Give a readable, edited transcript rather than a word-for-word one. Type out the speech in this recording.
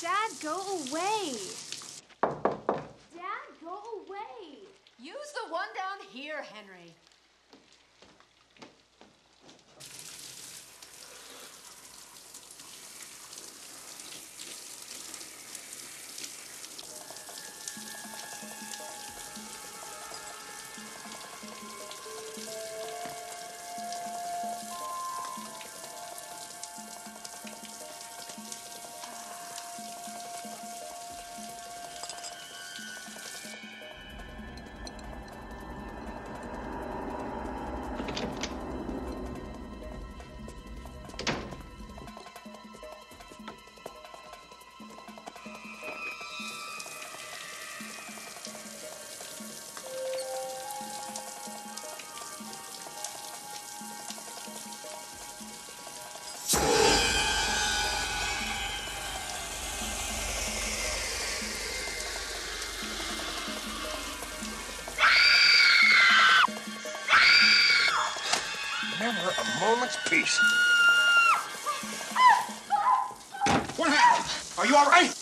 Dad, go away. Dad, go away. Use the one down here, Henry. Never a moment's peace. What happened? Are you all right?